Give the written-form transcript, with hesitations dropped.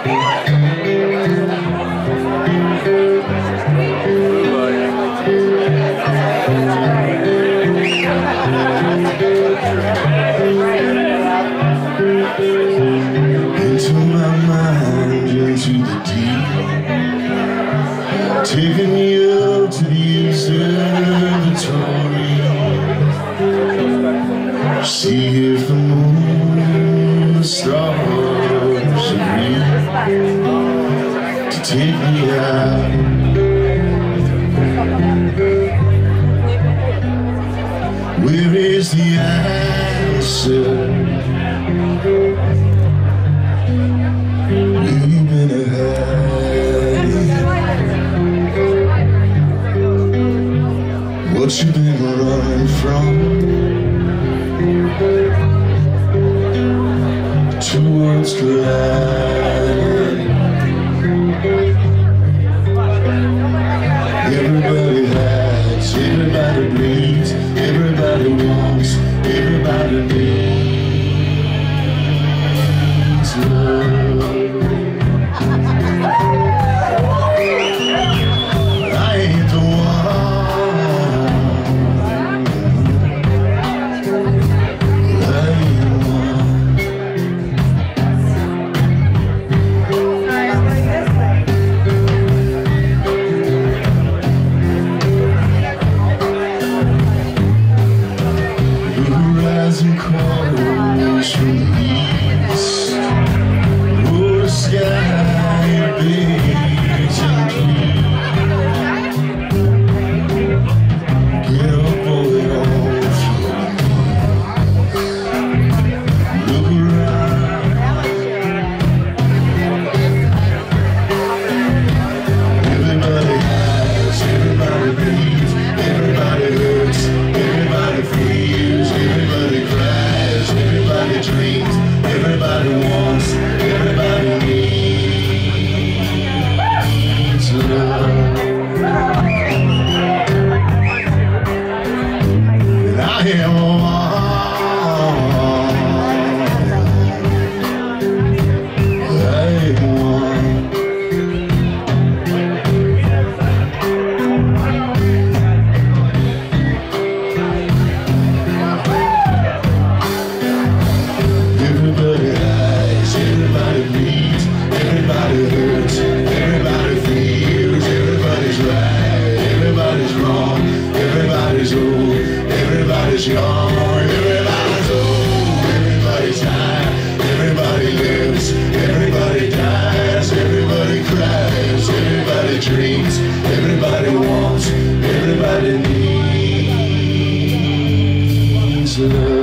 Into my mind, into the deep, taking me up to the observatory. See if the moon and the stars agree to take me out. Where is the answer? We've been hiding. What you been running from? Two worlds colliding. Everybody hides, everybody bleeds, everybody wants, everybody needs love. I ain't the rising colors from the east, oh, the sky beats and clear. Get up, boy, off your knees. Look around. Everybody hides, everybody bleeds, everybody hurts, everybody feels, everybody cries, everybody dreams, everybody wants, everybody needs love. And I am everybody hides, everybody bleeds, everybody hurts, everybody feels, everybody's right, everybody's wrong, everybody's old, everybody's young, everybody's old, everybody's high, everybody lives, everybody dies, everybody cries, everybody dreams, everybody wants, everybody needs love.